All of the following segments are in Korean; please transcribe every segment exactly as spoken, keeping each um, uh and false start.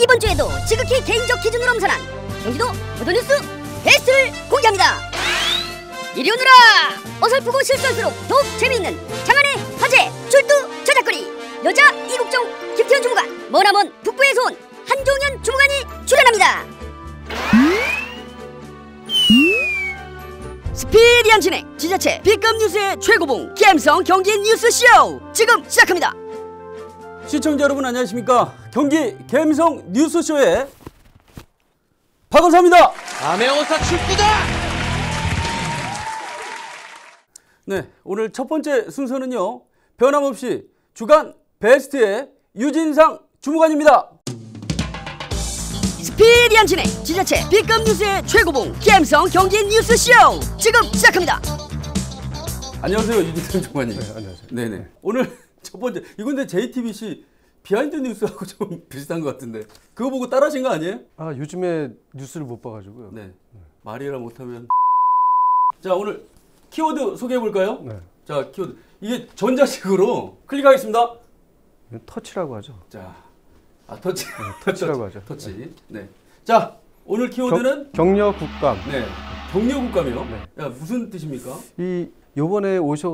이번 주에도 지극히 개인적 기준으로 엄선한 경기도 보도뉴스 베스트를 공개합니다. 이리 오너라! 어설프고 실수할수록 더욱 재미있는 장안의 화제 출두 저작거리 여자 이국종 김태현 주무관 머나먼 북부에서 온 한종현 주무관이 출연합니다. 스피디한 진행 지자체 B급 뉴스의 최고봉 감성 경기 뉴스쇼 지금 시작합니다. 시청자 여러분 안녕하십니까. 경기 감성 뉴스쇼의 박은사입니다. 암행어사 출두다! 네, 오늘 첫 번째 순서는요, 변함없이 주간 베스트의 유진상 주무관입니다. 스피디한 진행 지자체 B급 뉴스의 최고봉 감성 경기 뉴스쇼 지금 시작합니다. 안녕하세요, 유진상 주무관님. 네, 안녕하세요. 네네. 오늘 첫 번째 이건데 제이티비씨 비하인드 뉴스하고 좀 비슷한 것 같은데 그거 보고 따라하신 거 아니에요? 아, 요즘에 뉴스를 못 봐가지고요. 네. 말이라 못하면. 자, 오늘 키워드 소개해 볼까요? 네. 자, 키워드 이게 전자식으로 클릭하겠습니다. 터치라고 하죠. 자, 아 터치. 네, 터치라고 하죠. 터치. 네. 자, 오늘 키워드는 경, 력 국감. 네. 격려 국감이요. 네. 야, 무슨 뜻입니까? 이 요번에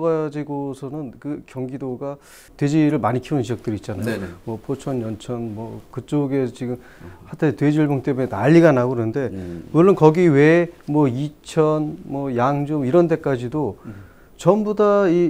오셔가지고서는 그 경기도가 돼지를 많이 키우는 지역들이 있잖아요. 네네. 뭐 포천, 연천, 뭐 그쪽에 지금 하여튼 돼지열병 때문에 난리가 나고 그러는데 음. 물론 거기 외에 뭐 이천, 뭐 양주 이런 데까지도 음. 전부 다 이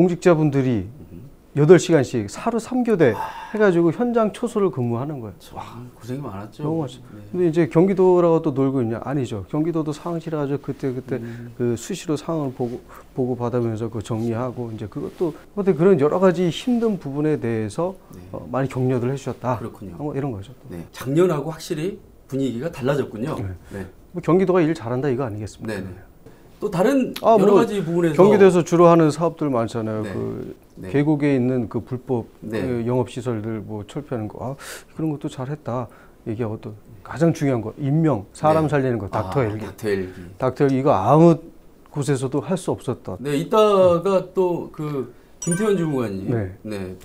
공직자분들이 여덟 시간씩 하루 삼 교대 해가지고 현장 초소를 근무하는 거예요. 와, 고생이 많았죠. 너무 많죠. 네. 근데 이제 경기도라고 또 놀고 있냐? 아니죠. 경기도도 상황실에 가서 그때 그때 음. 그 수시로 상황을 보고 보고 받으면서 그 정리하고 이제 그것도 근데 그런 여러 가지 힘든 부분에 대해서 네. 어, 많이 격려를 해주셨다. 그렇군요. 뭐 이런 거죠. 네. 작년하고 확실히 분위기가 달라졌군요. 네. 네. 뭐 경기도가 일 잘한다 이거 아니겠습니까? 네네. 또 다른 아, 여러 뭐 가지 부분에서 경기도에서 주로 하는 사업들 많잖아요. 네. 그 네. 계곡에 있는 그 불법 네. 그 영업 시설들 뭐 철폐하는 거, 아, 그런 것도 잘했다. 얘기하고 또 가장 중요한 거 인명, 사람 네. 살리는 거, 닥터 아, 헬기. 닥터 헬기. 닥터 헬기 이거 아무 곳에서도 할 수 없었다. 네, 이따가 또 그 김태현 주무관님, 네. 네,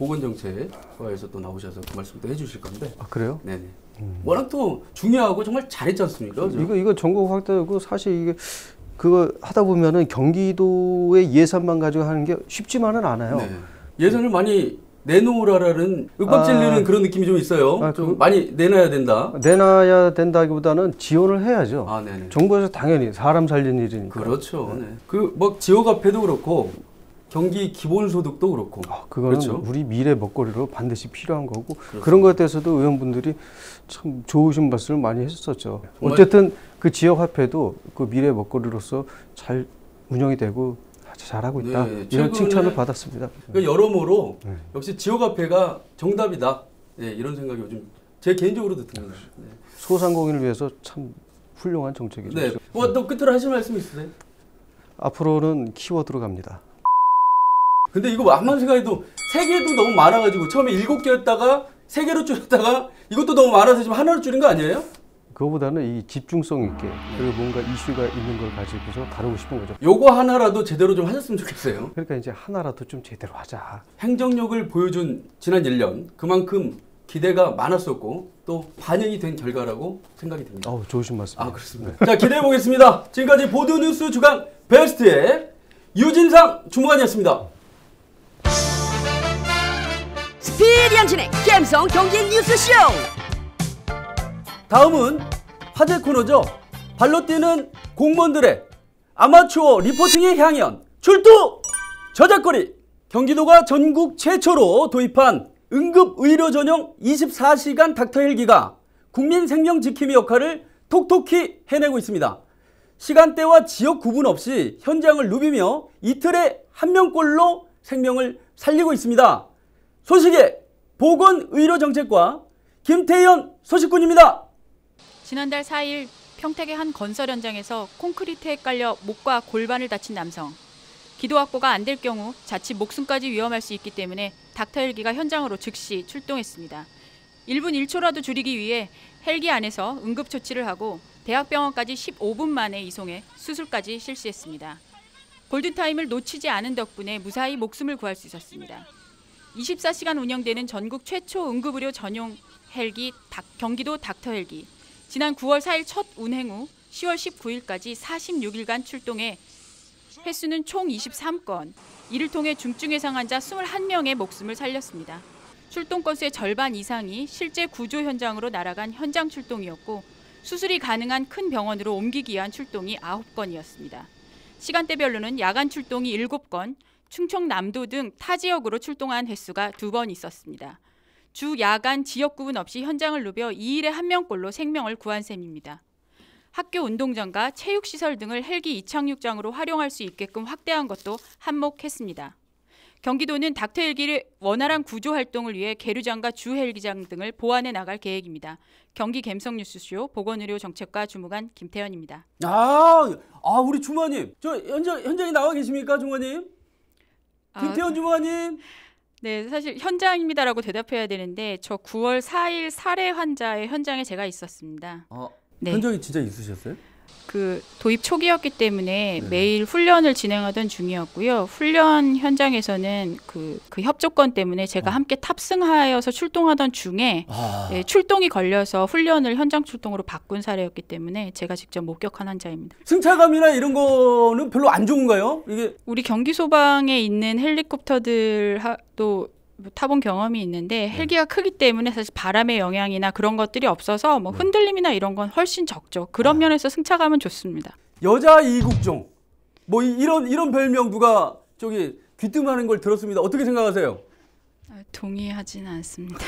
보건정책과에서 또 나오셔서 그 말씀도 해주실 건데, 아 그래요? 네네. 음. 워낙 또 중요하고 정말 잘했지 않습니까? 그죠? 이거 이거 전국 확대고 사실 이게 그거 하다 보면은 경기도의 예산만 가지고 하는 게 쉽지만은 않아요. 네. 예산을 많이 내놓으라라는 윽박 질리는 아. 그런 느낌이 좀 있어요. 아, 좀 그- 많이 내놔야 된다. 내놔야 된다기보다는 지원을 해야죠. 아, 네네. 정부에서 당연히 사람 살리는 일이니까. 그렇죠. 네. 그 뭐 지역화폐도 그렇고 경기 기본소득도 그렇고. 아, 그거는 그렇죠. 우리 미래 먹거리로 반드시 필요한 거고 그런 것에 대해서도 의원분들이 참 좋으신 말씀을 많이 했었죠. 정말- 어쨌든 그 지역 화폐도 그 미래 먹거리로서 잘 운영이 되고 잘하고 있다. 네, 이런 최근에 칭찬을 받았습니다. 그러니까 여러모로 네. 역시 지역화폐가 정답이다. 네, 이런 생각이 요즘 제 개인적으로도 듭니다. 네. 소상공인을 위해서 참 훌륭한 정책이죠. 네. 뭐 또 끝으로 하실 말씀 있으세요? 앞으로는 키워드로 갑니다. 근데 이거 한만 생각해도 세 개도 너무 많아가지고 처음에 일곱 개였다가 세 개로 줄였다가 이것도 너무 많아서 지금 하나로 줄인 거 아니에요? 그거보다는 이 집중성 있게 그리고 뭔가 이슈가 있는 걸 가지고서 다루고 싶은 거죠. 요거 하나라도 제대로 좀 하셨으면 좋겠어요. 그러니까 이제 하나라도 좀 제대로 하자. 행정력을 보여준 지난 일 년 그만큼 기대가 많았었고 또 반영이 된 결과라고 생각이 됩니다. 어우, 좋으신 말씀. 아, 그렇습니다. 자, 기대해 보겠습니다. 지금까지 보도뉴스 주간 베스트의 유진상 주무관이었습니다. 스피디한 진행 감성 경기 뉴스쇼 다음은 화제 코너죠. 발로 뛰는 공무원들의 아마추어 리포팅의 향연 출두 저작거리. 경기도가 전국 최초로 도입한 응급의료 전용 이십사 시간 닥터 헬기가 국민 생명 지킴이 역할을 톡톡히 해내고 있습니다. 시간대와 지역 구분 없이 현장을 누비며 이틀에 한 명꼴로 생명을 살리고 있습니다. 소식의 보건의료정책과 김태현 소식군입니다. 지난달 사 일 평택의 한 건설 현장에서 콘크리트에 깔려 목과 골반을 다친 남성. 기도 확보가 안 될 경우 자칫 목숨까지 위험할 수 있기 때문에 닥터 헬기가 현장으로 즉시 출동했습니다. 일 분 일 초라도 줄이기 위해 헬기 안에서 응급처치를 하고 대학병원까지 십오 분 만에 이송해 수술까지 실시했습니다. 골든타임을 놓치지 않은 덕분에 무사히 목숨을 구할 수 있었습니다. 이십사 시간 운영되는 전국 최초 응급의료 전용 헬기 닥, 경기도 닥터 헬기. 지난 구월 사일 첫 운행 후 시월 십구일까지 사십육 일간 출동해 횟수는 총 이십삼 건, 이를 통해 중증 외상 환자 이십일 명의 목숨을 살렸습니다. 출동 건수의 절반 이상이 실제 구조 현장으로 날아간 현장 출동이었고 수술이 가능한 큰 병원으로 옮기기 위한 출동이 아홉 건이었습니다. 시간대별로는 야간 출동이 일곱 건, 충청남도 등 타 지역으로 출동한 횟수가 두 번 있었습니다. 주 야간 지역 구분 없이 현장을 누벼 이 일에 한 명꼴로 생명을 구한 셈입니다. 학교 운동장과 체육시설 등을 헬기 이착륙장으로 활용할 수 있게끔 확대한 것도 한몫했습니다. 경기도는 닥터 헬기를 원활한 구조 활동을 위해 계류장과 주 헬기장 등을 보완해 나갈 계획입니다. 경기 갬성뉴스쇼 보건의료정책과 주무관 김태현입니다. 아, 아 우리 주무관님, 저 현장 현장에 나와 계십니까, 주무관님? 김태현 아, 주무관님. 네, 사실 현장입니다라고 대답해야 되는데 저 구월 사일 살해 환자의 현장에 제가 있었습니다. 아, 네. 현장에 진짜 있으셨어요? 그 도입 초기였기 때문에 네. 매일 훈련을 진행하던 중이었고요. 훈련 현장에서는 그, 그 협조건 때문에 제가 어. 함께 탑승하여서 출동하던 중에 아. 예, 출동이 걸려서 훈련을 현장 출동으로 바꾼 사례였기 때문에 제가 직접 목격한 환자입니다. 승차감이나 이런 거는 별로 안 좋은가요? 이게 우리 경기 소방에 있는 헬리콥터들도 타본 경험이 있는데 헬기가 크기 때문에 사실 바람의 영향이나 그런 것들이 없어서 뭐 흔들림이나 이런 건 훨씬 적죠. 그런 아. 면에서 승차감은 좋습니다. 여자 이국종 뭐 이런 이런 별명 누가 저기 귀뜸하는 걸 들었습니다. 어떻게 생각하세요? 아, 동의하지는 않습니다.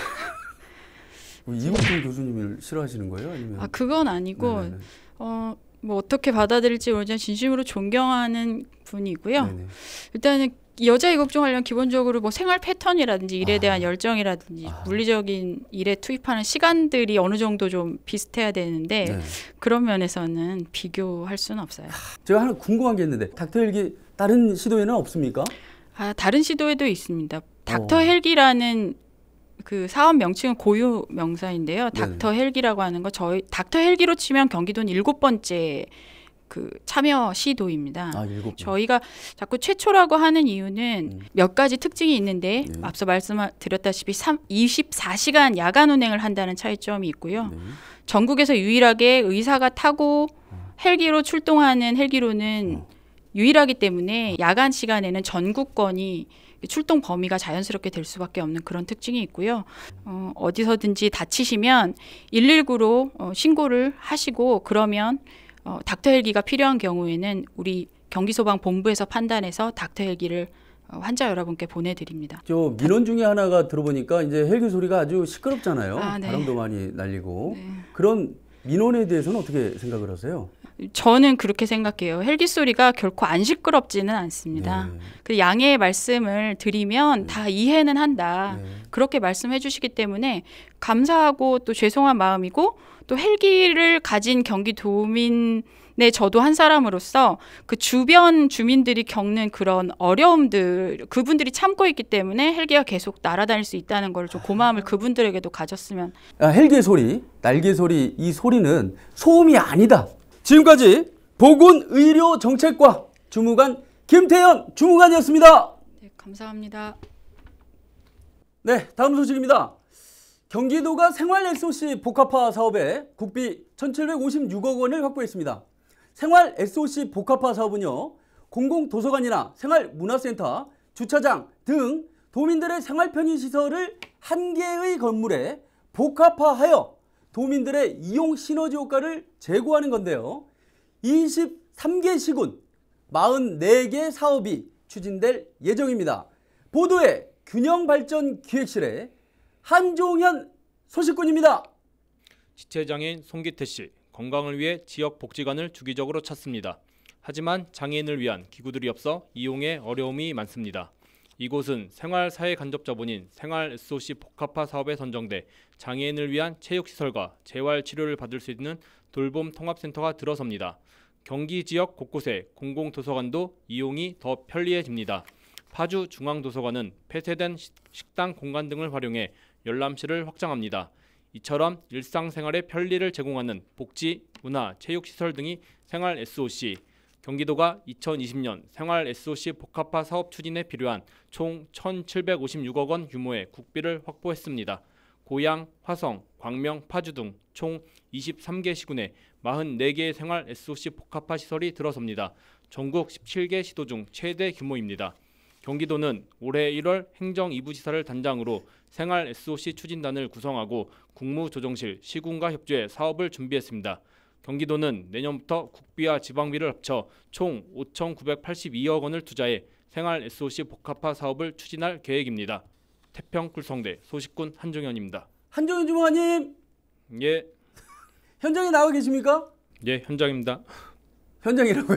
이국종 교수님을 싫어하시는 거예요? 아니면? 아 그건 아니고 어, 뭐 어떻게 받아들일지 모르지만 진심으로 존경하는 분이고요. 네네. 일단은 여자 이국종 하려면 기본적으로 뭐 생활 패턴이라든지 일에 대한 아. 열정이라든지 아. 물리적인 일에 투입하는 시간들이 어느 정도 좀 비슷해야 되는데 네. 그런 면에서는 비교할 수는 없어요. 제가 하나 궁금한 게 있는데 닥터 헬기 다른 시도에는 없습니까? 아 다른 시도에도 있습니다. 닥터 어. 헬기라는 그 사업 명칭은 고유 명사인데요. 닥터 네네. 헬기라고 하는 거 저희 닥터 헬기로 치면 경기도는 일곱 번째 그 참여 시도입니다. 아, 저희가 자꾸 최초라고 하는 이유는 음. 몇 가지 특징이 있는데 네. 앞서 말씀드렸다시피 이십사 시간 야간 운행을 한다는 차이점이 있고요. 네. 전국에서 유일하게 의사가 타고 헬기로 출동하는 헬기로는 어. 유일하기 때문에 야간 시간에는 전국권이 출동 범위가 자연스럽게 될 수밖에 없는 그런 특징이 있고요. 어, 어디서든지 다치시면 일일구로 어, 신고를 하시고 그러면 어, 닥터 헬기가 필요한 경우에는 우리 경기소방본부에서 판단해서 닥터 헬기를 어, 환자 여러분께 보내드립니다. 저 민원 중에 하나가 들어보니까 이제 헬기 소리가 아주 시끄럽잖아요. 아, 네. 바람도 많이 날리고 네. 그런 민원에 대해서는 어떻게 생각을 하세요? 저는 그렇게 생각해요. 헬기 소리가 결코 안 시끄럽지는 않습니다. 네. 그 양해의 말씀을 드리면 네. 다 이해는 한다. 네. 그렇게 말씀해 주시기 때문에 감사하고 또 죄송한 마음이고 또 헬기를 가진 경기도민의 저도 한 사람으로서 그 주변 주민들이 겪는 그런 어려움들 그분들이 참고 있기 때문에 헬기가 계속 날아다닐 수 있다는 걸 좀 고마움을 그분들에게도 가졌으면. 아, 헬기 소리, 날개 소리 이 소리는 소음이 아니다. 지금까지 보건의료정책과 주무관 김태현 주무관이었습니다. 네, 감사합니다. 네, 다음 소식입니다. 경기도가 생활 에스오씨 복합화 사업에 국비 천칠백오십육억 원을 확보했습니다. 생활 에스오씨 복합화 사업은요, 공공도서관이나 생활문화센터, 주차장 등 도민들의 생활 편의시설을 한 개의 건물에 복합화하여 도민들의 이용 시너지 효과를 제고하는 건데요. 이십삼 개 시군 사십사 개 사업이 추진될 예정입니다. 보도에 균형발전기획실의 한종현 소식군입니다. 지체장애인 송기태 씨, 건강을 위해 지역복지관을 주기적으로 찾습니다. 하지만 장애인을 위한 기구들이 없어 이용에 어려움이 많습니다. 이곳은 생활사회간접자본인 생활 에스오씨 복합화 사업에 선정돼 장애인을 위한 체육시설과 재활치료를 받을 수 있는 돌봄 통합센터가 들어섭니다. 경기 지역 곳곳에 공공도서관도 이용이 더 편리해집니다. 파주 중앙도서관은 폐쇄된 식당 공간 등을 활용해 열람실을 확장합니다. 이처럼 일상생활의 편리를 제공하는 복지, 문화, 체육시설 등이 생활 에스오씨, 경기도가 이천이십 년 생활 에스오씨 복합화 사업 추진에 필요한 총 천칠백오십육억 원 규모의 국비를 확보했습니다. 고양, 화성, 광명, 파주 등 총 이십삼 개 시군에 사십사 개의 생활 에스오씨 복합화 시설이 들어섭니다. 전국 십칠 개 시도 중 최대 규모입니다. 경기도는 올해 일월 행정 이 부 지사를 단장으로 생활 에스오씨 추진단을 구성하고 국무조정실, 시군과 협조해 사업을 준비했습니다. 경기도는 내년부터 국비와 지방비를 합쳐 총 오천구백팔십이억 원을 투자해 생활 에스오씨 복합화 사업을 추진할 계획입니다. 태평 꿀성대 소식군 한종현입니다. 한종현 주무관님 예, 현장에 나와 계십니까? 예, 현장입니다. 현장이라고요?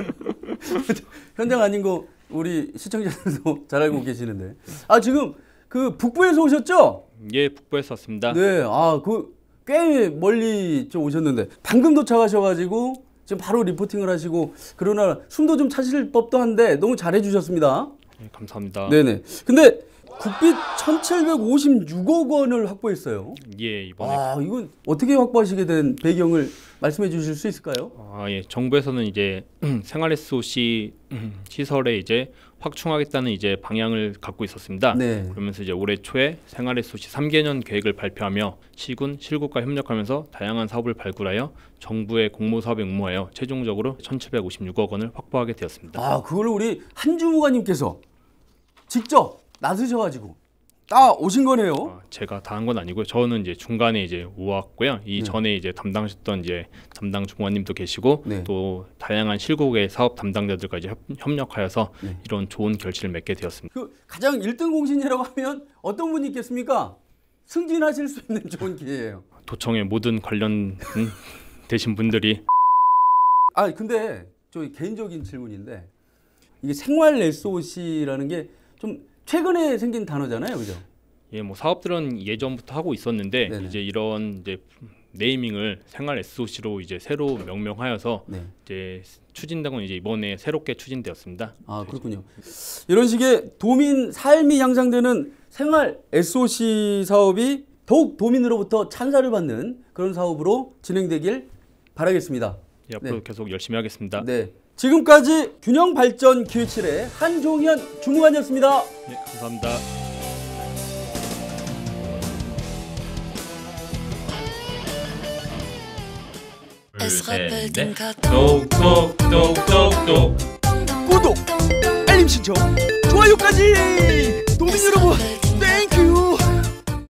현장 아닌 거 우리 시청자들도 잘 알고 계시는데. 아 지금 그 북부에서 오셨죠? 예, 북부에서 왔습니다. 네, 아 그 꽤 멀리 좀 오셨는데 방금 도착하셔가지고 지금 바로 리포팅을 하시고 그러나 숨도 좀 차실 법도 한데 너무 잘해주셨습니다. 예, 감사합니다. 네네. 근데 국비 천칠백오십육억 원을 확보했어요. 예, 이번에 아 이건 어떻게 확보하시게 된 배경을 말씀해 주실 수 있을까요? 아, 예, 정부에서는 이제 생활 에스오씨 시설에 이제 확충하겠다는 이제 방향을 갖고 있었습니다. 네. 그러면서 이제 올해 초에 생활 에스오씨 삼 개년 계획을 발표하며 시군, 실국과 협력하면서 다양한 사업을 발굴하여 정부의 공모 사업에 응모하여 최종적으로 천칠백오십육억 원을 확보하게 되었습니다. 아 그걸 우리 한 주무관님께서 직접 나서셔가지고 딱 오신 거네요. 아, 제가 다 한 건 아니고요. 저는 이제 중간에 이제 오왔고요. 이 네. 전에 이제 담당하셨던 이제 담당 주무관님도 계시고 네. 또 다양한 실국의 사업 담당자들과 이제 협, 협력하여서 네. 이런 좋은 결실을 맺게 되었습니다. 그 가장 일 등 공신이라고 하면 어떤 분이 있겠습니까? 승진하실 수 있는 좋은 기회예요. 도청의 모든 관련 음, 되신 분들이 아 근데 저 개인적인 질문인데 이게 생활 에스오씨라는 게 좀 최근에 생긴 단어잖아요, 그죠? 예, 뭐 사업들은 예전부터 하고 있었는데 네네. 이제 이런 이제 네이밍을 생활 에스오씨로 이제 새로 명명하여서 네. 이제 추진된 건 이제 이번에 새롭게 추진되었습니다. 아 그렇군요. 이런 식의 도민 삶이 향상되는 생활 에스오씨 사업이 더욱 도민으로부터 찬사를 받는 그런 사업으로 진행되길 바라겠습니다. 예, 앞으로 네. 계속 열심히 하겠습니다. 네. 지금까지 균형 발전 기획실의 한종현 주무관이었습니다. 네, 감사합니다. 셋, 넷. 똑똑똑똑똑 구독, 알림 신청, 좋아요까지 도민 여러분